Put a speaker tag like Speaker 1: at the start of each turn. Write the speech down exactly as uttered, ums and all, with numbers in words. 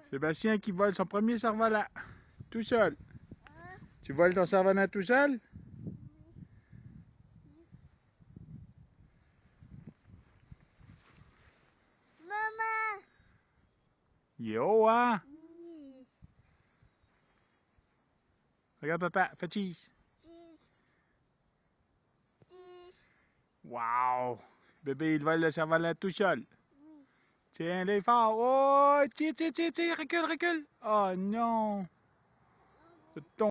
Speaker 1: Sébastien qui vole son premier cerf-volant. Tout seul. Tu voles ton cerf-volant tout seul?
Speaker 2: Maman!
Speaker 1: Il est haut, hein?
Speaker 2: Oui.
Speaker 1: Regarde papa, fais cheese.
Speaker 2: Cheese. Cheese.
Speaker 1: Wow! Bébé, il vole le cerf-volant tout seul.
Speaker 2: Oui.
Speaker 1: Tiens, les fort. Oh! Tire, tire, tire, tire. Recule, recule. Oh non!